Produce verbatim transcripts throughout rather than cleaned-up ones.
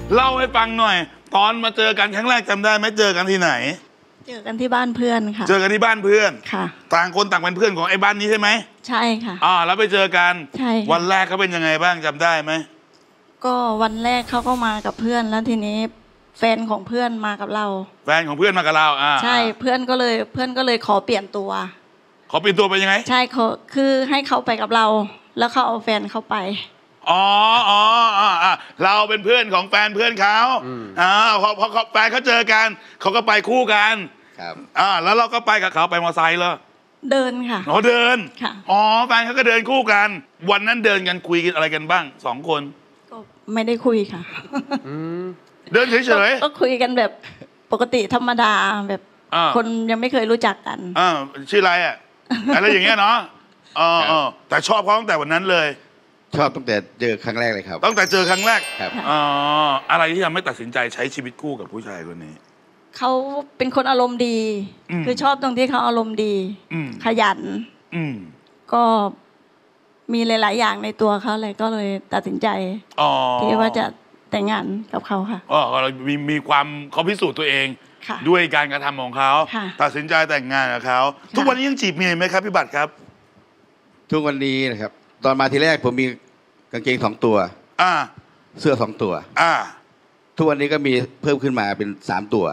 เล่าให้ฟังหน่อยตอนมาเจอกันครั้งแรกจำได้ไหมเจอกันที่ไหนเจอกันที่บ้านเพื่อนค่ะเจอกันที่บ้านเพื่อนค่ะต่างคนต่างเป็นเพื่อนของไอ้บ้านนี้ใช่ไหมใช่ค่ะอ่าแล้วไปเจอกันใช่วันแรกเขาเป็นยังไงบ้างจำได้ไหมก็วันแรกเขาก็มากับเพื่อนแล้วทีนี้แฟนของเพื่อนมากับเราแฟนของเพื่อนมากับเราอ่าใช่เพื่อนก็เลยเพื่อนก็เลยขอเปลี่ยนตัวขอเปลี่ยนตัวไปยังไงใช่เขาคือให้เขาไปกับเราแล้วเขาเอาแฟนเขาไปอ๋ออ๋ออ๋อเราเป็นเพื่อนของแฟนเพื่อนเขาอ่าพอพอแฟนเขาเจอกันเขาก็ไปคู่กันครับอ่าแล้วเราก็ไปกับเขาไปมอเตอร์ไซค์เลยเดินค่ะอ๋อเดินค่ะอ๋อแฟนเขาก็เดินคู่กันวันนั้นเดินกันคุยกันอะไรกันบ้างสองคนก็ไม่ได้คุยค่ะเดินเฉยๆก็คุยกันแบบปกติธรรมดาแบบคนยังไม่เคยรู้จักกันอ่าชื่ออะไรอ่ะอะไรอย่างเงี้ยเนาะอ๋อแต่ชอบเขาตั้งแต่วันนั้นเลยชอบตั้งแต่เจอครั้งแรกเลยครับตั้งแต่เจอครั้งแรกครับอ๋ออะไรที่ทำให้ตัดสินใจใช้ชีวิตคู่กับผู้ชายคนนี้เขาเป็นคนอารมณ์ดีคือชอบตรงที่เขาอารมณ์ดีขยันก็มีหลายๆอย่างในตัวเขาเลยก็เลยตัดสินใจที่ว่าจะแต่งงานกับเขาค่ะอ๋อเรามีมีความเขาพิสูจน์ตัวเองด้วยการกระทำของเขาตัดสินใจแต่งงานกับเขาทุกวันนี้ยังจีบเมียไหมครับพี่บัตรครับทุกวันนี้นะครับตอนมาทีแรกผมมีกางเกงสองตัวอ่าเสื้อสองตัวอ่าทุกวันนี้ก็มีเพิ่มขึ้นมาเป็นสามตัว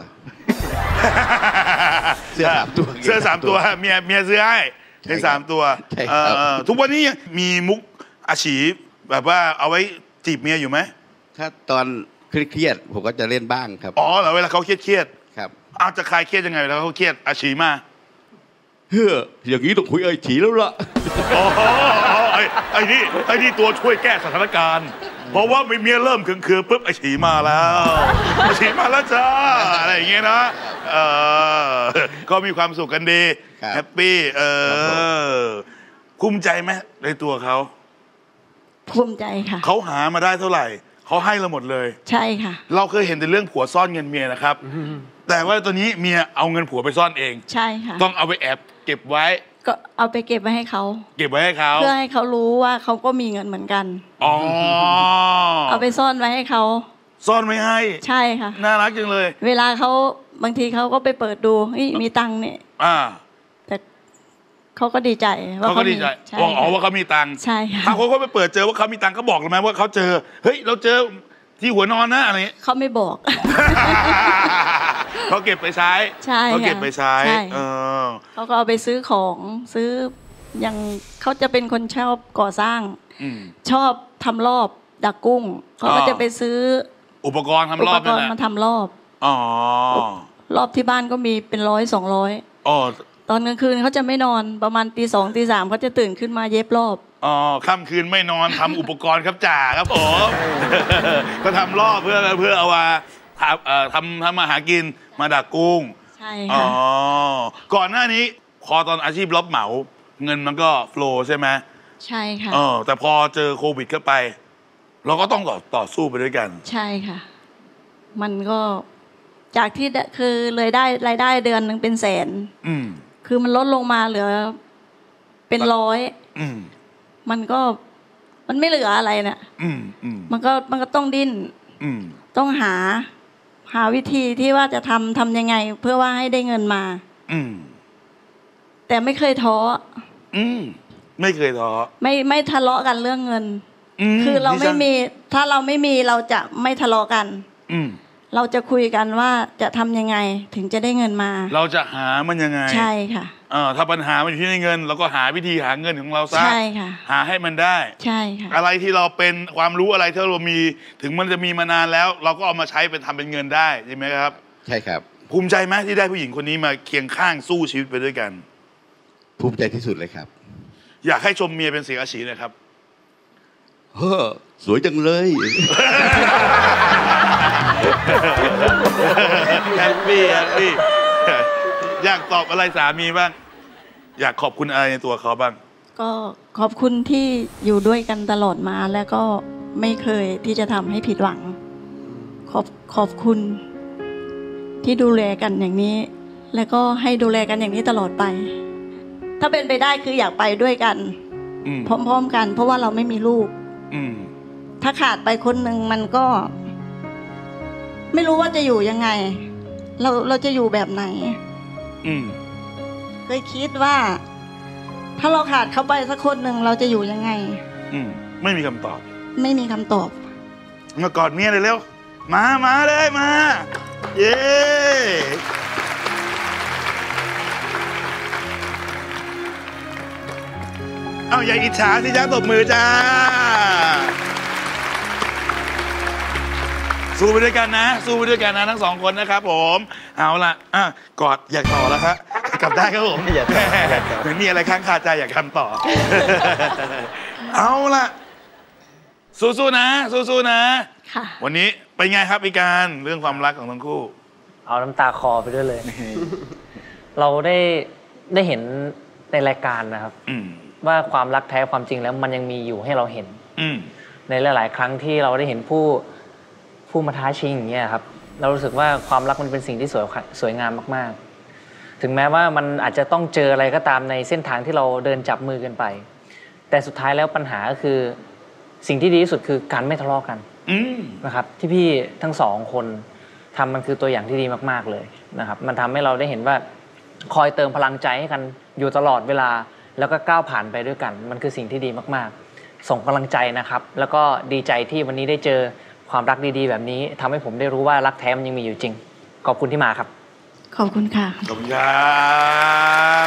เสื้อสามตัวเสื้อสามตัวเมียเมียซื้อให้เป็นสามตัวทุกวันนี้ยังมีมุกอาชีพแบบว่าเอาไว้จีบเมียอยู่ไหมถ้าตอนเครียดๆผมก็จะเล่นบ้างครับอ๋อเหรอเวลาเขาเครียดเครียดครับเอาจะคลายเครียดยังไงแล้วเขาเครียดอาชีพมาเฮ้ออย่างนี้ต้องคุยไอ้ฉีแล้วล่ะอ๋อไอ้ไอ้นี่ไอ้นี่ตัวช่วยแก้สถานการณ์เพราะว่าเมียเริ่มเคืองๆปุ๊บไอ้ฉีมาแล้วไอ้ฉีมาแล้วจ้าอะไรอย่างเงี้ยนะเออก็มีความสุขกันดีแฮปปี้เออภูมิใจไหมในตัวเขาภูมิใจค่ะเขาหามาได้เท่าไหร่เขาให้เราหมดเลยใช่ค่ะเราเคยเห็นแต่เรื่องผัวซ่อนเงินเมียนะครับแต่ว่าตอนนี้เมียเอาเงินผัวไปซ่อนเองใช่ค่ะต้องเอาไปแอบเก็บไว้ก็เอาไปเก็บไว้ให้เขาเก็บไว้ให้เขาเพื่อให้เขารู้ว่าเขาก็มีเงินเหมือนกันอ๋อเอาไปซ่อนไว้ให้เขาซ่อนไว้ให้ใช่ค่ะน่ารักจังเลยเวลาเขาบางทีเขาก็ไปเปิดดูเฮ้ยมีตังค์เนี่ยอ่าแต่เขาก็ดีใจว่าเขาดีใจอ๋อว่าเขามีตังค์ใช่ค่ะถ้าเขาไปเปิดเจอว่าเขามีตังค์เขาบอกเลยไหมว่าเขาเจอเฮ้ยเราเจอที่หัวนอนนะอะไรเขาไม่บอกเขาเก็บไปใช้เขาเก็บไปใช้เขาก็เอาไปซื้อของซื้ออย่างเขาจะเป็นคนชอบก่อสร้างชอบทำรอบดักกุ้งเขาก็จะไปซื้ออุปกรณ์ทำรอบอุปกรณ์มาทำรอบอ๋อรอบที่บ้านก็มีเป็นร้อยสองร้อยอ๋อตอนกลางคืนเขาจะไม่นอนประมาณตีสองตีสามเขาจะตื่นขึ้นมาเย็บรอบอ๋อค่ำคืนไม่นอนทำอุปกรณ์ครับจ่าครับผมก็ทำรอบเพื่อเพื่อเอามาทำทำทำมาหากินมาดักกุ้งใช่ค่ะอ๋อก่อนหน้านี้พอตอนอาชีพรับเหมาเงินมันก็โฟลว์ใช่ไหมใช่ค่ะเออแต่พอเจอโควิดเข้าไปเราก็ต้องต่อต่อสู้ไปด้วยกันใช่ค่ะมันก็จากที่คือเลยได้รายได้เดือนหนึ่งเป็นแสนอืมคือมันลดลงมาเหลือเป็นร้อยอืมมันก็มันไม่เหลืออะไรเนี่ยอืมอืมมันก็มันก็ต้องดิ้นอืมต้องหาหาวิธีที่ว่าจะทำทำยังไงเพื่อว่าให้ได้เงินมาอืมแต่ไม่เคยท้ออืมไม่เคยท้อไม่ไม่ทะเลาะกันเรื่องเงินคือเราไม่มีถ้าเราไม่มีเราจะไม่ทะเลาะกันอืมเราจะคุยกันว่าจะทำยังไงถึงจะได้เงินมาเราจะหามันยังไงใช่ค่ะเออถ้าปัญหามันอยู่ที่เงินเราก็หาวิธีหาเงินของเราซะใช่ค่ะหาให้มันได้ใช่ค่ะอะไรที่เราเป็นความรู้อะไรที่เรามีถึงมันจะมีมานานแล้วเราก็เอามาใช้เป็นทำเป็นเงินได้ใช่ไหมครับใช่ครับภูมิใจไหมที่ได้ผู้หญิงคนนี้มาเคียงข้างสู้ชีวิตไปด้วยกันภูมิใจที่สุดเลยครับอยากให้ชมเมียเป็นเสียงอาชีพนะครับเฮ้อสวยจังเลยแฮปปี้แฮปปี้อยากตอบอะไรสามีบ้างอยากขอบคุณอะไรในตัวเขาบ้างก็ขอบคุณที่อยู่ด้วยกันตลอดมาแล้วก็ไม่เคยที่จะทำให้ผิดหวังขอบขอบคุณที่ดูแลกันอย่างนี้แล้วก็ให้ดูแลกันอย่างนี้ตลอดไปถ้าเป็นไปได้คืออยากไปด้วยกันพร้อมๆกันเพราะว่าเราไม่มีลูกถ้าขาดไปคนหนึ่งมันก็ไม่รู้ว่าจะอยู่ยังไงเราเราจะอยู่แบบไหนอืมเคยคิดว่าถ้าเราขาดเขาไปสักคนหนึ่งเราจะอยู่ยังไงอืมไม่มีคำตอบไม่มีคำตอบมากอดเมียเลยเร็วมามาเลยมาเย้เอาอย่าอิจฉาสิจ้าตบมือจ้าสู้ไปด้วยกันนะสู้ไปด้วยกันนะทั้งสองคนนะครับผมเอาละอ่ะกอดอยากต่อแล้วครับกลับได้ครับผมอยากต่อเหมือนมีอะไรค้างคาใจอยากทำต่อเอาละสู้ๆนะสู้ๆนะวันนี้เป็นไงครับพี่การเรื่องความรักของทั้งคู่เอาน้ำตาคอไปด้วยเลย เราได้ได้เห็นในรายการนะครับว่าความรักแท้ความจริงแล้วมันยังมีอยู่ให้เราเห็นในหลายๆครั้งที่เราได้เห็นผู้ผู้มาท้าชิงอย่างเงี้ยครับเรารู้สึกว่าความรักมันเป็นสิ่งที่สวยสวยงามมากๆถึงแม้ว่ามันอาจจะต้องเจออะไรก็ตามในเส้นทางที่เราเดินจับมือกันไปแต่สุดท้ายแล้วปัญหาก็คือสิ่งที่ดีที่สุดคือการไม่ทะเลาะกันนะครับที่พี่ทั้งสองคนทำมันคือตัวอย่างที่ดีมากๆเลยนะครับมันทำให้เราได้เห็นว่าคอยเติมพลังใจให้กันอยู่ตลอดเวลาแล้วก็ก้าวผ่านไปด้วยกันมันคือสิ่งที่ดีมากๆส่งกำลังใจนะครับแล้วก็ดีใจที่วันนี้ได้เจอความรักดีๆแบบนี้ทำให้ผมได้รู้ว่ารักแท้มันยังมีอยู่จริงขอบคุณที่มาครับขอบคุณค่ะขอบคุณครับ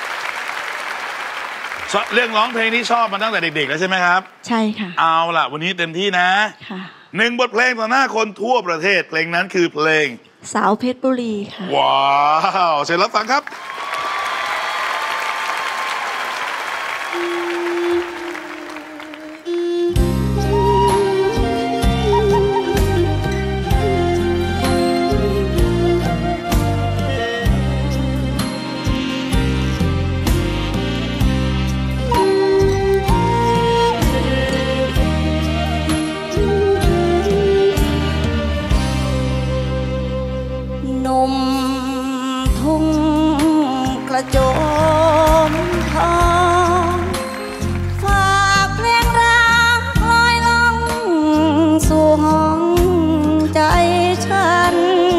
เรื่องร้องเพลงที่ชอบมาตั้งแต่เด็กๆแล้วใช่ไหมครับใช่ค่ะเอาล่ะวันนี้เต็มที่นะค่ะหนึ่งบทเพลงต่อหน้าคนทั่วประเทศเพลงนั้นคือเพลงสาวเพชรบุรีค่ะว้าวเชิญรับฟังครับโจมทองฝากเพลงรักลอยล่องสู่ห้องใจฉัน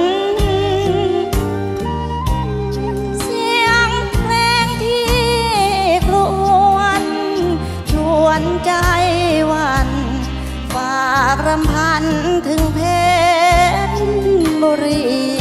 เสียงเพลงที่ครวญชวนใจวันฝากรำพันถึงเพชรบุรี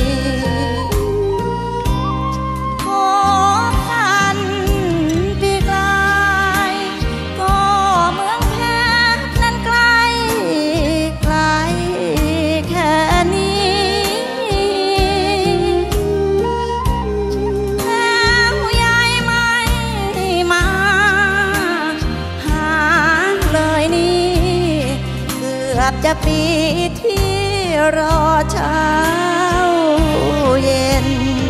จะปีที่รอเช้าเย็น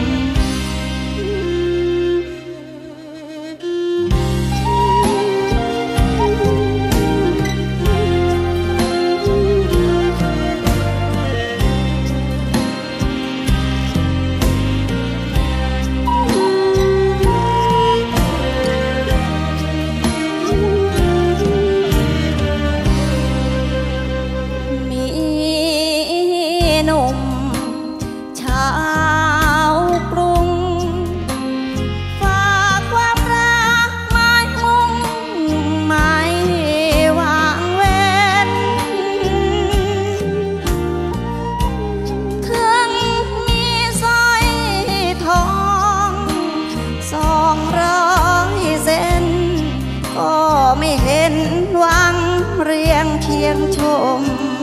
ชม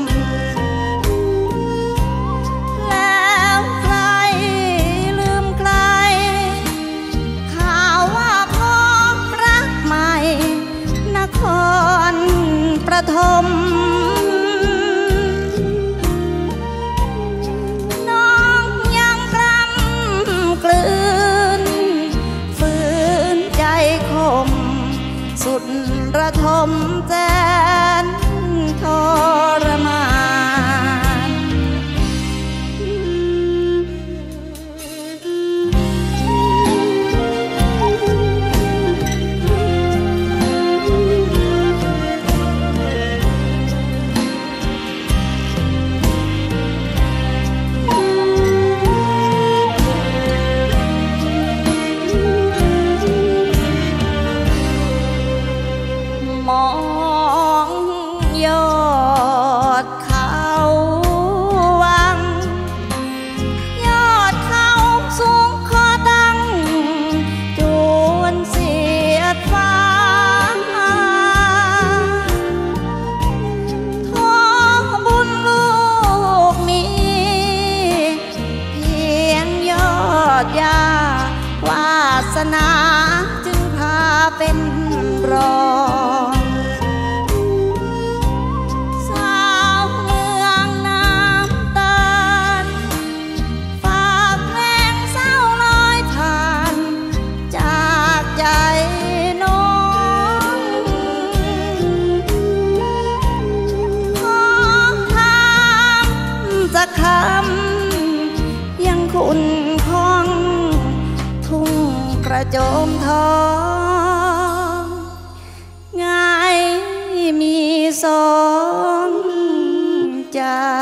แล้วใครลืมใครข่าวว่าพ่อรักใหม่นครประถมน้องยังกล้ำกลืนฝืนใจคมสุดระทมแสนทรมานยอดเขาวังยอดเขาสูงขอตั้งจวนเสียดฟ้าขอบุญลูกมีเพียงยอดยาวาสนาจึงพาเป็นรองสาวเมืองน้ำตาลฝากเพลงเศร้าลอยผ่านจากใจน้องขอถามสักคำยังคุณคงทุ่งกระโจมทองไงมีสองใจ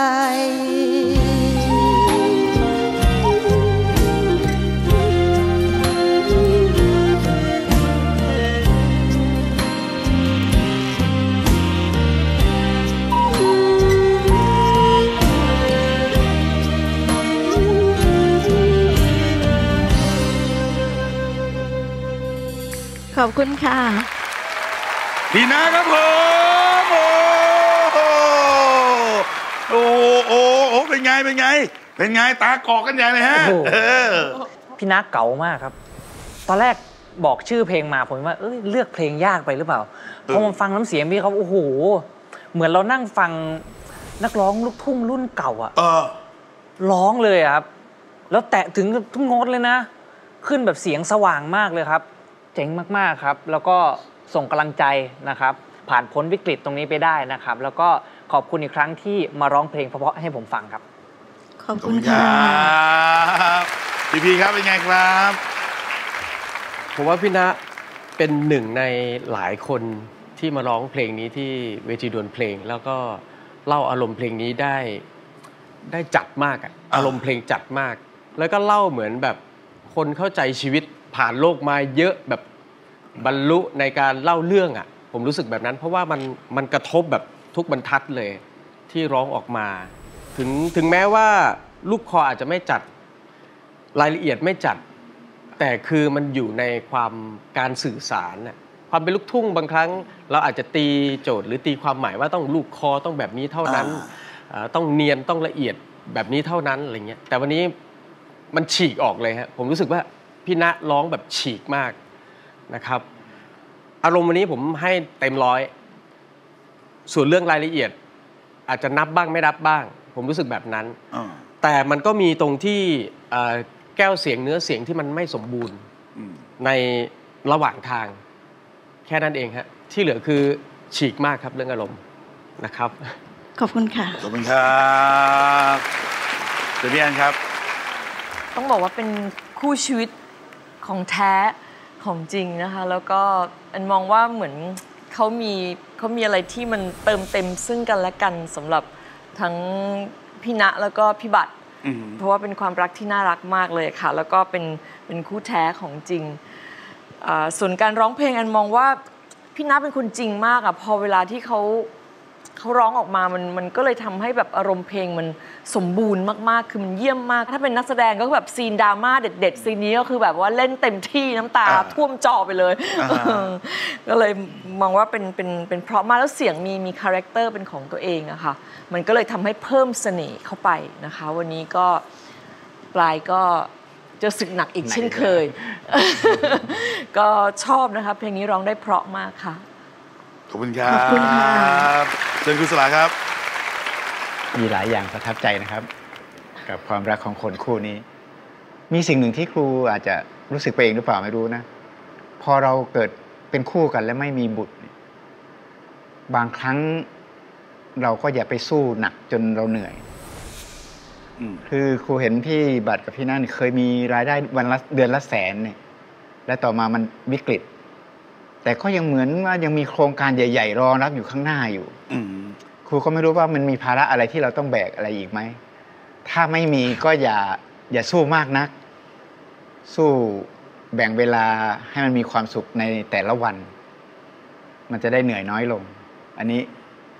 ขอบคุณค่ะพี่นะครับผมโอ้โหโอ้โหโอ้เป็นไงเป็นไงเป็นไงตากอกกันใหญ่เลยฮะโอ้โหเออพี่นักเก๋ามากครับ ตอนแรกบอกชื่อเพลงมาผมว่าเอ้ยเลือกเพลงยากไปหรือเปล่าพอมาฟังน้ำเสียงพี่เขาโอ้โหเหมือนเรานั่งฟังนักร้องลูกทุ่งรุ่นเก่าอะเออร้องเลยอะครับแล้วแตะถึงทุกโน้ตเลยนะ ขึ้นแบบเสียงสว่างมากเลยครับ เจ๋งมากๆครับ แล้วก็ส่งกำลังใจนะครับ ผ่านพ้นวิกฤตตรงนี้ไปได้นะครับ แล้วก็ขอบคุณอีกครั้งที่มาร้องเพลงเพราะๆให้ผมฟังครับขอบขอบคุคุณ ณคค่ะรับพี่พีครับเป็นไงครับผมว่าพี่ณเป็นหนึ่งในหลายคนที่มาร้องเพลงนี้ที่เวทีดวลเพลง แล้วก็เล่าอารมณ์เพลงนี้ได้ได้จัดมากอะอารมณ์เพลงจัดมาก แล้วก็เล่าเหมือนแบบคนเข้าใจชีวิตผ่านโลกมาเยอะแบบบรรลุในการเล่าเรื่องอะผมรู้สึกแบบนั้น เพราะว่ามันมันกระทบแบบทุกบรรทัดเลยที่ร้องออกมา ถึงถึงแม้ว่าลูกคออาจจะไม่จัดรายละเอียดไม่จัด แต่คือมันอยู่ในความการสื่อสารน่ะความเป็นลูกทุ่งบางครั้งเราอาจจะตีโจทย์หรือตีความหมายว่าต้องลูกคอต้องแบบนี้เท่านั้นต้องเนียนต้องละเอียดแบบนี้เท่านั้นอะไรเงี้ยแต่วันนี้มันฉีกออกเลยฮะผมรู้สึกว่าพี่ณร้องแบบฉีกมากนะครับอารมณ์วันนี้ผมให้เต็มร้อยส่วนเรื่องรายละเอียดอาจจะนับบ้างไม่นับบ้างผมรู้สึกแบบนั้นแต่มันก็มีตรงที่แก้วเสียงเนื้อเสียงที่มันไม่สมบูรณ์ในระหว่างทางแค่นั้นเองฮะที่เหลือคือฉีกมากครับเรื่องอารมณ์นะครับขอบคุณค่ะขอบคุณครับเดี๋ยวพี่แอนครับต้องบอกว่าเป็นคู่ชีวิตของแท้ของจริงนะคะแล้วก็อันมองว่าเหมือนเขามีเขามีอะไรที่มันเติมเต็มซึ่งกันและกันสำหรับทั้งพี่ณแล้วก็พี่บัตรเพราะว่าเป็นความรักที่น่ารักมากเลยค่ะแล้วก็เป็นเป็นคู่แท้ของจริงส่วนการร้องเพลงอันมองว่าพี่ณเป็นคนจริงมากอะพอเวลาที่เขาเขาร้องออกมามันมันก็เลยทำให้แบบอารมณ์เพลงมันสมบูรณ์มากๆคือมันเยี่ยมมากถ้าเป็นนักแสดงก็แบบซีนดราม่าเด็ดๆซีนนี้ก็คือแบบว่าเล่นเต็มที่น้ำตาท่วมจอไปเลยก็เลยมองว่าเป็นเป็นเป็นเพราะมากแล้วเสียงมีมีคาแรคเตอร์เป็นของตัวเองอะค่ะมันก็เลยทำให้เพิ่มเสน่ห์เข้าไปนะคะวันนี้ก็ปลายก็จะสึกหนักอีกเช่นเคยก็ชอบนะคะเพลงนี้ร้องได้เพราะมากค่ะขอบคุณครับเชิญคุณสลาครับมีหลายอย่างประทับใจนะครับกับความรักของคนคู่นี้มีสิ่งหนึ่งที่ครูอาจจะรู้สึกไปเองหรือเปล่าไม่รู้นะพอเราเกิดเป็นคู่กันและไม่มีบุตรบางครั้งเราก็อย่าไปสู้หนักจนเราเหนื่อยคือครูเห็นพี่บัตรกับพี่นั่นเคยมีรายได้วันละเดือนละแสนเนี่ยและต่อมามันวิกฤตแต่ก็ยังเหมือนว่ายังมีโครงการใหญ่ๆรอรับอยู่ข้างหน้าอยู่ครูก็ไม่รู้ว่ามันมีภาระอะไรที่เราต้องแบกอะไรอีกไหมถ้าไม่มีก็อย่าอย่าสู้มากนักสู้แบ่งเวลาให้มันมีความสุขในแต่ละวันมันจะได้เหนื่อยน้อยลงอันนี้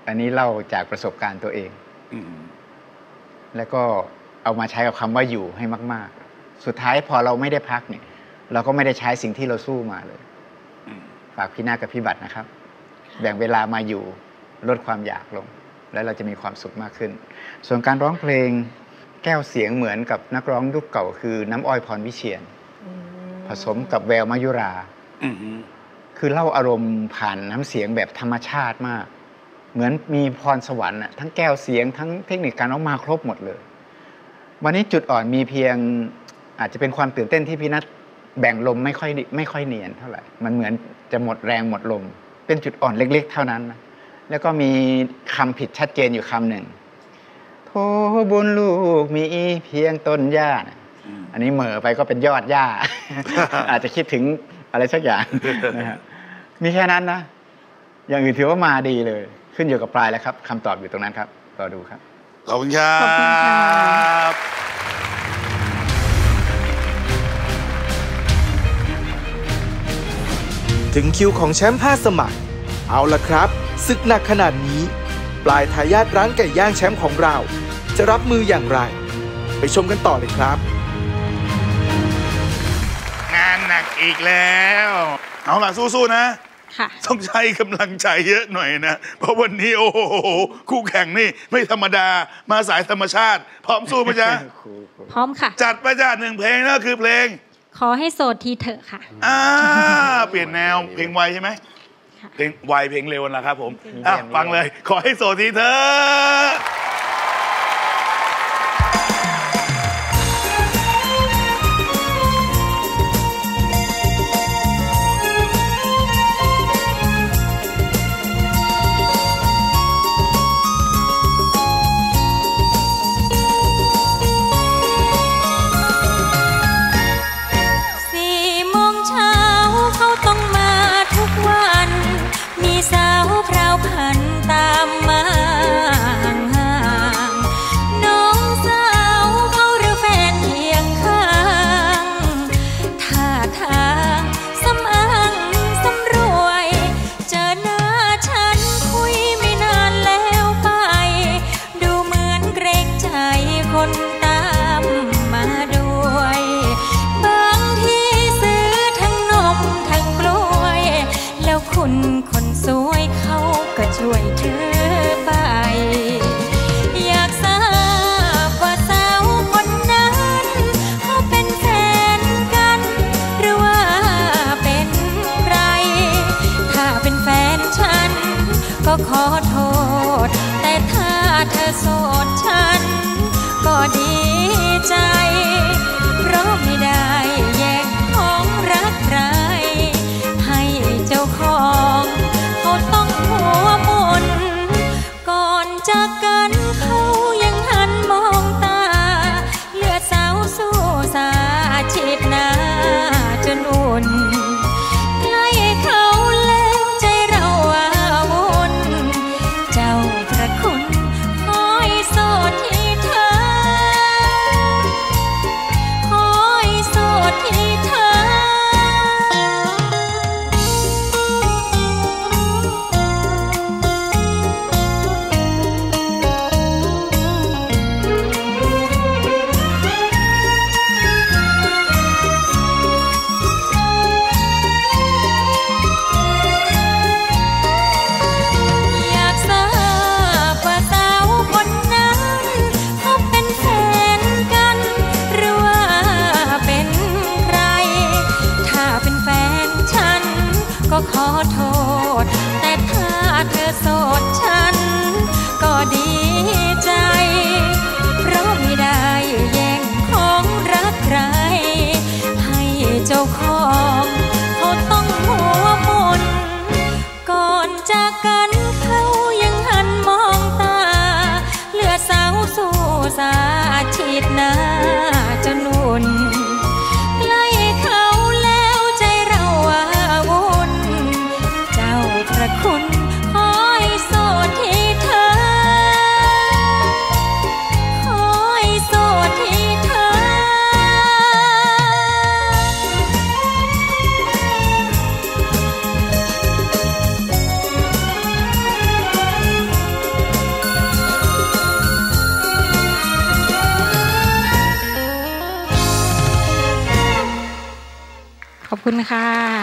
อันนี้เล่าจากประสบการณ์ตัวเองแล้วก็เอามาใช้กับคำว่าอยู่ให้มากๆสุดท้ายพอเราไม่ได้พักเนี่ยเราก็ไม่ได้ใช้สิ่งที่เราสู้มาเลยฝากพี่นากับพี่บัตรนะครับแบ่งเวลามาอยู่ลดความอยากลงแล้วเราจะมีความสุขมากขึ้นส่วนการร้องเพลงแก้วเสียงเหมือนกับนักร้องยุคเก่าคือน้ำอ้อยพรวิเชียรผสมกับแววมายุราคือเล่าอารมณ์ผ่านน้ำเสียงแบบธรรมชาติมากเหมือนมีพรสวรรค์ทั้งแก้วเสียงทั้งเทคนิคการร้องมาครบหมดเลยวันนี้จุดอ่อนมีเพียงอาจจะเป็นความตื่นเต้นที่พี่นัทแบ่งลมไม่ค่อยไม่ค่อยเนียนเท่าไหร่มันเหมือนจะหมดแรงหมดลมเป็นจุดอ่อนเล็กๆเท่านั้นนะแล้วก็มีคำผิดชัดเจนอยู่คำหนึ่งโธ่บุญลูกมีเพียงต้นหญ้าอันนี้เหม่อไปก็เป็นยอดหญ้า อาจจะคิดถึงอะไรสักอย่างนะฮะมีแค่นั้นนะอย่างอื่นถือว่ามาดีเลยขึ้นอยู่กับปลายแล้วครับคำตอบอยู่ตรงนั้นครับรอดูครับขอบคุณครับขอบคุณค่ะถึงคิวของแชมป์ห้าสมัยเอาล่ะครับศึกหนักขนาดนี้ปลายทายาทร้านไก่ย่างแชมป์ของเราจะรับมืออย่างไรไปชมกันต่อเลยครับงานหนักอีกแล้วเอาล่ะสู้ๆนะค่ะต้องใช้กำลังใจเยอะหน่อยนะเพราะวันนี้โอ้โหคู่แข่งนี่ไม่ธรรมดามาสายธรรมชาติพร้อมสู้ไหมจ๊ะพร้อมค่ะจัดไปจ้าหนึ่งเพลงนะคือเพลงขอให้โสดทีเถอะค่ะอ่าเปลี่ยนแนวเพลงไวใช่ไหมเพลงไวเพลงเร็วนะครับผมอ่ะฟังเลยขอให้โสดทีเถอะตามมาห่างๆน้องสาวเขาหรือแฟนเคียงข้างท่าทางสำอางสำรวยเจอหน้าฉันคุยไม่นานแล้วไปดูเหมือนเกรงใจคนตามมาด้วยบางทีซื้อทั้งนมทั้งกล้วยแล้วคุณคนสวยเขาก็ช่วยถือไปอยากทราบว่าสาวคนนั้นเขาเป็นแฟนกันหรือว่าเป็นใครถ้าเป็นแฟนฉันก็ขอโทษแต่ถ้าเธอโสดฉันก็ดีใจเพราะไม่ได้แย่งของรักใครให้เจ้าของเขาต้องหัวมุนก่อนจากกันเขายังหันมองตาเลือดสาวสู้สาชิดหน้าจนอุ่นใกล้เขาแล้วใจเราอาวุ่นเจ้าพระคุณคอยโสดที่เธอคอยโสดที่เธอก็ขอโทษแต่ถ้าเธอโสดฉันก็ดีใจเพราะไม่ได้แย่งของรักใครให้เจ้าของเขาต้องหัวมุนก่อนจากกันเขายังหันมองตาเลือดสาวสู้สาชิดหน้าจนอุ่นใกล้เขาแล้วใจเราอาวุ่นพระคุณคอยโสดที่เธอคอยโสดที่เธอคุณค่ะ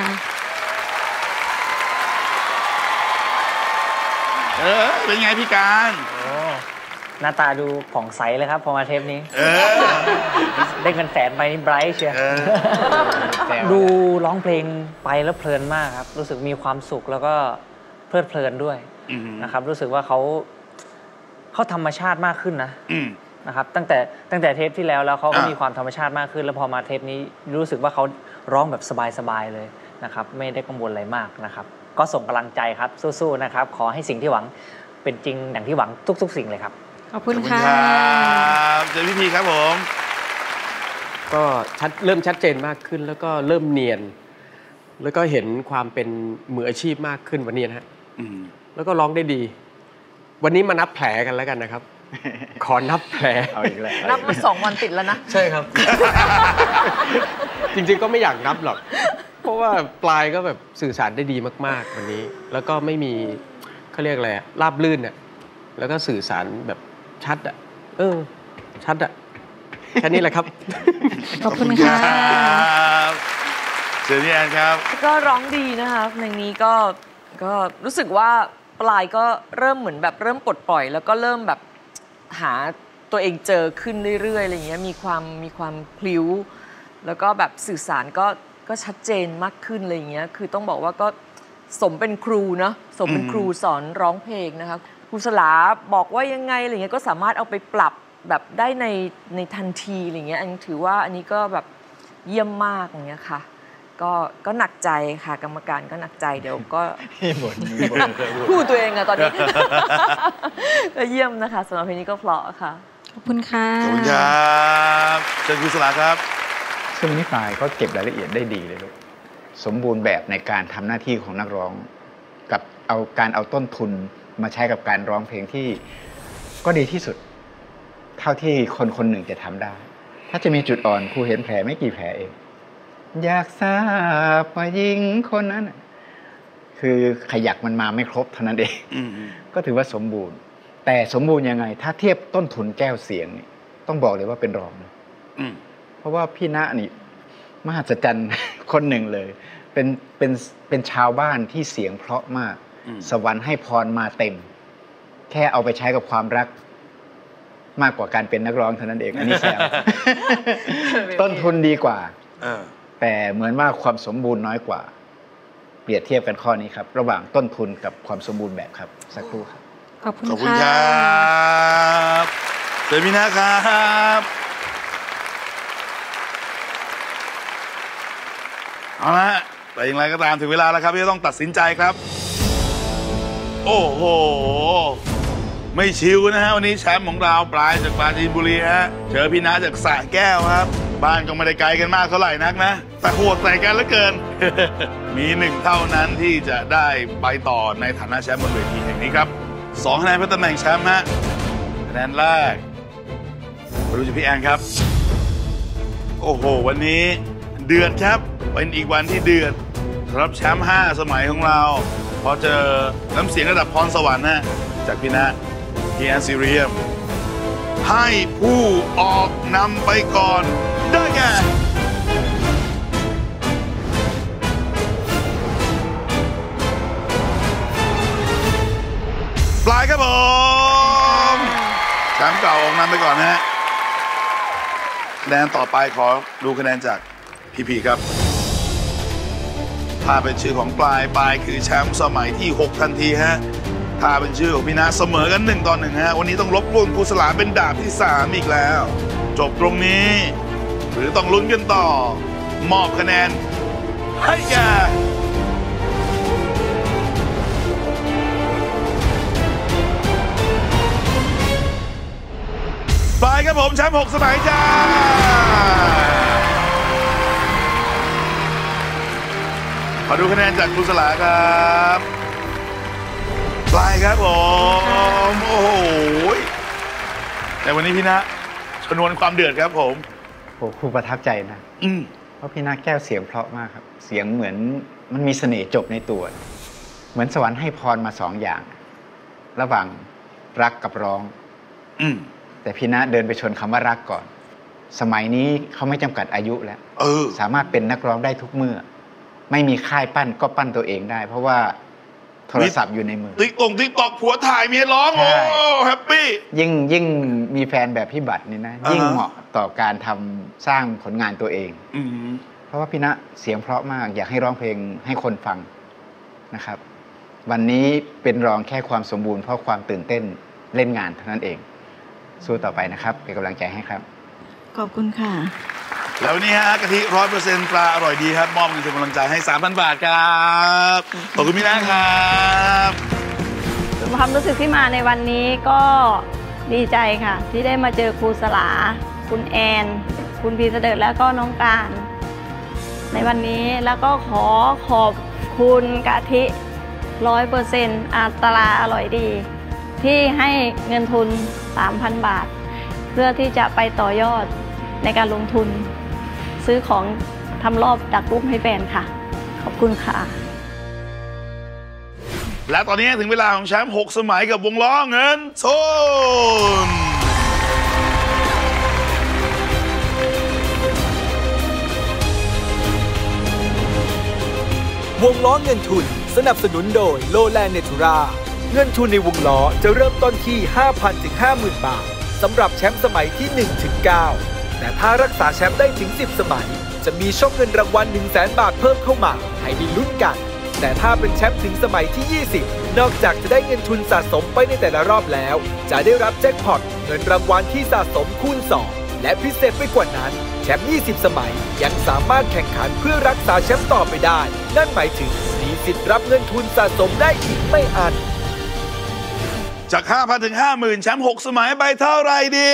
เออเป็นไงพี่การโอ้หน้าตาดูผ่องใสเลยครับพอมาเทปนี้ได้เงินแสนไปนี่ไบรท์เชียวดูร้องเพลงไปแล้วเพลินมากครับรู้สึกมีความสุขแล้วก็เพลิดเพลินด้วยนะครับรู้สึกว่าเขาเขาธรรมชาติมากขึ้นนะนะครับตั้งแต่ตั้งแต่เทปที่แล้วแล้วเขาก็มีความธรรมชาติมากขึ้นแล้วพอมาเทปนี้รู้สึกว่าเขาร้องแบบสบายๆเลยนะครับไม่ได้กังวลอะไรมากนะครับก็ส่งกำลังใจครับสู้ๆนะครับขอให้สิ่งที่หวังเป็นจริงอย่างที่หวังทุกๆสิ่งเลยครับขอบคุณค่ะเจอพี่พีครับผมก็ชัดเริ่มชัดเจนมากขึ้นแล้วก็เริ่มเนียนแล้วก็เห็นความเป็นมืออาชีพมากขึ้นวันนี้นะฮะแล้วก็ร้องได้ดีวันนี้มานับแผลกันแล้วกันนะครับขอนับแผลเอาอีกแล้วนับมาสองวันติดแล้วนะใช่ครับจริงๆก็ไม่อยากนับหรอกเพราะว่าปลายก็แบบสื่อสารได้ดีมากๆวันนี้แล้วก็ไม่มีเขาเรียกอะไรราบลื่นเนี่ยแล้วก็สื่อสารแบบชัดอ่ะเออชัดอ่ะแค่นี้แหละครับขอบคุณค่ะเจอพี่แอนครับก็ร้องดีนะคะเพลงนี้ก็ก็รู้สึกว่าปลายก็เริ่มเหมือนแบบเริ่มปลดปล่อยแล้วก็เริ่มแบบหาตัวเองเจอขึ้นเรื่อยๆอะไรเงี้ยมีความมีความพลิ้วแล้วก็แบบสื่อสารก็ก็ชัดเจนมากขึ้นอะไรเงี้ยคือต้องบอกว่าก็สมเป็นครูเนาะสมเป็นครูสอนร้องเพลงนะคะครูสลาบอกว่ายังไงอะไรเงี้ยก็สามารถเอาไปปรับแบบได้ในในทันทีอะไรเงี้ยอันนี้ถือว่าอันนี้ก็แบบเยี่ยมมากอย่างเงี้ยค่ะก็ก็หนักใจค่ะกรรมการก็หนักใจเดี๋ยวก็พูดตัวเองอะตอนนี้ก็เยี่ยมนะคะสำหรับเพลงนี้ก็เพราะค่ะขอบคุณค่ะขอบคุณครับเชิญครูสลาครับซึ่งนิพายก็เก็บรายละเอียดได้ดีเลยลูกสมบูรณ์แบบในการทำหน้าที่ของนักร้องกับเอาการเอาต้นทุนมาใช้กับการร้องเพลงที่ก็ดีที่สุดเท่าที่คนคนหนึ่งจะทำได้ถ้าจะมีจุดอ่อนครูเห็นแผลไม่กี่แผลเองอยากทราบว่าหญิงคนนั้นคือขยักมันมาไม่ครบเท่านั้นเองก็ถือว่าสมบูรณ์แต่สมบูรณ์ยังไงถ้าเทียบต้นทุนแก้วเสียงนี่ต้องบอกเลยว่าเป็นรองนะเพราะว่าพี่ณนี่มหัศจรรย์คนหนึ่งเลยเป็นเป็นเป็นชาวบ้านที่เสียงเพราะมากสวรรค์ให้พรมาเต็มแค่เอาไปใช้กับความรักมากกว่าการเป็นนักร้องเท่านั้นเองอันนี้แซวต้นทุนดีกว่าแต่เหมือนว่าความสมบูรณ์น้อยกว่าเปรียบเทียบกันข้อนี้ครับระหว่างต้นทุนกับความสมบูรณ์แบบครับสักครู่ครับขอบคุณขอบคุณครับเจอพี่นะครับเอาละแต่อย่างไรก็ตามถึงเวลาแล้วครับที่จะต้องตัดสินใจครับโอ้โหไม่ชิวนะฮะวันนี้แชมป์ของเราปลายจากปราจีนบุรีฮะเจอพี่ณจากสระแก้วครับบ้านก็ไม่ได้ไกลกันมากเท่าไหร่นักนะแต่โหดใส่กันเหลือเกิน มีหนึ่งเท่านั้นที่จะได้ไปต่อในฐานะแชมป์บนเวทีแห่งนี้ครับสองคะแนนเพื่อตำแหน่งแชมป์ฮะคะแนนแรกมาดูจากพี่แอนครับโอ้โหวันนี้เดือดครับเป็นอีกวันที่เดือดสำหรับแชมป์ห้าสมัยของเราพอเจอน้ำเสียงระดับพรสวรรค์นะจากพี่ณพี่แอนซีเรียมให้ผู้ออกนำไปก่อนได้แก่ปลายครับผมแชมป์เก่าออกนำไปก่อนนะฮะคะแนนต่อไปขอดูคะแนนจากพี่พีครับถ้าเป็นชื่อของปลายปลายคือแชมป์สมัยที่หกทันทีฮะถ้าเป็นชื่อของพี่ณเสมอกันหนึ่งต่อหนึ่งฮะวันนี้ต้องลบล้วนครูสลาเป็นดาบที่สามอีกแล้วจบตรงนี้หรือต้องลุ้นกันต่อมอบคะแนนให้แก่ปลายครับผมแชมป์หกสมัยจ้าขอดูคะแนนจากครูสลาครับปลายครับผมโอ้โหแต่วันนี้พี่ณชนวนความเดือดครับผมโอ้ครูประทับใจนะอืมเพราะพี่ณแก้วเสียงเพราะมากครับเสียงเหมือนมันมีเสน่ห์จบในตัวเหมือนสวรรค์ให้พรมาสองอย่างระหว่างรักกับร้องอืมแต่พี่ณเดินไปชนคำว่ารักก่อนสมัยนี้เขาไม่จำกัดอายุแล้วเออสามารถเป็นนักร้องได้ทุกเมื่อไม่มีค่ายปั้นก็ปั้นตัวเองได้ เพราะว่าโทรศัพท์อยู่ในมือติ๊กตงติ๊กตอกผัวถ่ายเมียร้องโอ้แฮปปี้ยิ่งยิ่งมีแฟนแบบพี่บัตรนี่นะยิ่งเหมาะต่อการทำสร้างผลงานตัวเองเพราะว่าพี่ณเสียงเพราะมากอยากให้ร้องเพลงให้คนฟังนะครับวันนี้เป็นรองแค่ความสมบูรณ์เพราะความตื่นเต้นเล่นงานเท่านั้นเองสู้ต่อไปนะครับเป็นกำลังใจให้ครับขอบคุณค่ะแล้วนี่ฮะกะทิร้อยเปอร์เซ็นต์ปลาอร่อยดีครับมอบเงินเป็นกำลังใจให้ สามพัน บาทครับขอบคุณพี่นะครับความรู้สึกที่มาในวันนี้ก็ดีใจค่ะที่ได้มาเจอครูสลาคุณแอนคุณพีเสด็จแล้วก็น้องการในวันนี้แล้วก็ขอขอบคุณกะทิร้อยเปอร์เซ็นต์อัตราอร่อยดีที่ให้เงินทุน สามพัน บาทเพื่อที่จะไปต่อยอดในการลงทุนซื้อของทำรอบดักกุ้งให้แฟนค่ะขอบคุณค่ะและตอนนี้ถึงเวลาของแชมป์หกสมัยกับวงล้อเงินโซนวงล้อเงินทุนสนับสนุนโดยโลแลนด์เนทูราเงินทุนในวงล้อจะเริ่มต้นที่ ห้าพัน ถึง ห้าหมื่น บาทสำหรับแชมป์สมัยที่ หนึ่ง ถึง เก้า แต่ถ้ารักษาแชมป์ได้ถึง สิบ สมัยจะมีช่องเงินรางวัล หนึ่งแสน บาทเพิ่มเข้ามาให้ได้ลุ้นกันแต่ถ้าเป็นแชมป์ถึงสมัยที่ ยี่สิบ นอกจากจะได้เงินทุนสะสมไปในแต่ละรอบแล้วจะได้รับแจ็คพอตเงินรางวัลที่สะสมคูณ สอง และพิเศษไปกว่านั้นแชมป์ ยี่สิบ สมัยยังสามารถแข่งขันเพื่อรักษาแชมป์ต่อไปได้นั่นหมายถึงมีสิทธิ์รับเงินทุนสะสมได้อีกไม่อั้นจาก ห้าพัน ถึง ห้าหมื่น แชมป์หกสมัยไปเท่าไรดี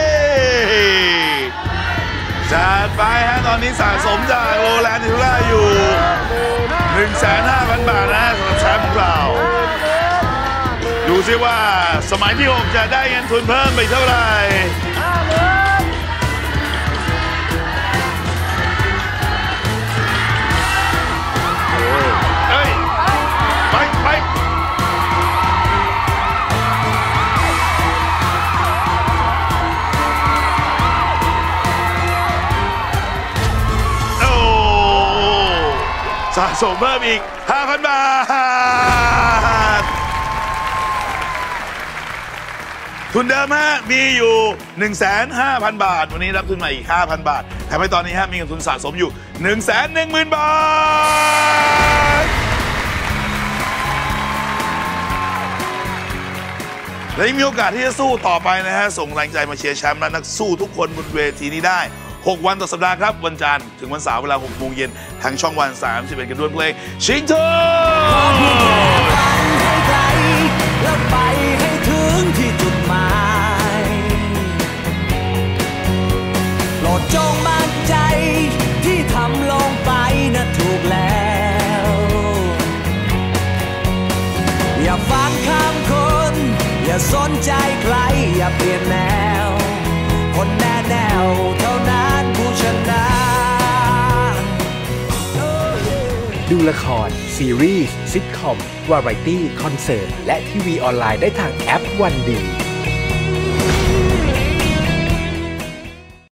จัดไปฮะตอนนี้สะสมจากโลแลนด์ทูล่าอยู่ หนึ่งแสนห้าพัน บาทนะสำหรับแชมป์ของเราดูซิว่าสมัยที่หกจะได้เงินทุนเพิ่มไปเท่าไหร่เฮ้ยไปไปสะสมเพิ่มอีก ห้าพัน บาททุนเดิมฮะมีอยู่ หนึ่งแสนห้าพัน บาทวันนี้รับทุนมาอีก ห้าพัน บาททำให้ตอนนี้ฮะมีเงินทุนสะสมอยู่ หนึ่งแสนหนึ่งหมื่น บาทและยังมีโอกาสที่จะสู้ต่อไปนะฮะส่งแรงใจมาเชียร์แชมป์และนักสู้ทุกคนบนเวทีนี้ได้หกวันต่อสัปดาห์ครับวันจันทร์ถึงวันเสาร์เวลาหกโมงเย็นทางช่องวันสามสิบเอ็ดกันด้วยเพลงชิงทุนแล้วไปให้ถึงที่จุดหมายโปรดจงมั่นใจที่ทำลงไปนะถูกแล้วอย่าฟังคำคนอย่าสนใจใครอย่าเปลี่ยนแนวคนแน่แนวเท่านั้นผู้ชนะดูละครซีรีส์ซิทคอมวาไรตี้คอนเสิร์ตและทีวีออนไลน์ได้ทางแอปวันดี